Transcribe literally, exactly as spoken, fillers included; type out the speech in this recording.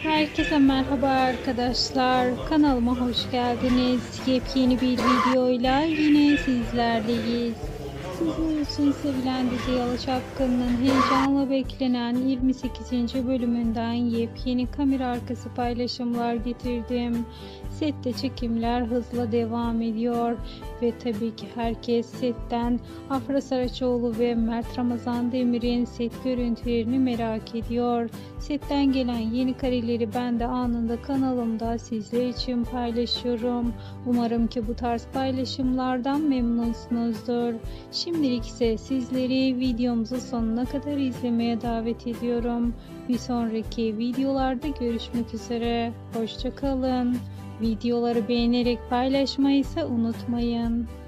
Herkese merhaba arkadaşlar. Kanalıma hoş geldiniz. Yepyeni bir videoyla yine sizlerleyiz. Sizler için sevilen dizi Yalı Çapkını'nın heyecanla beklenen yirmi sekizinci bölümünden yepyeni kamera arkası paylaşımlar getirdim. Sette çekimler hızla devam ediyor ve tabii ki herkes setten Afra Saraçoğlu ve Mert Ramazan Demir'in set görüntülerini merak ediyor. Setten gelen yeni kareleri ben de anında kanalımda sizler için paylaşıyorum. Umarım ki bu tarz paylaşımlardan memnunsunuzdur. Şimdilik ise sizleri videomuzu sonuna kadar izlemeye davet ediyorum. Bir sonraki videolarda görüşmek üzere. Hoşça kalın. Videoları beğenerek paylaşmayı ise unutmayın.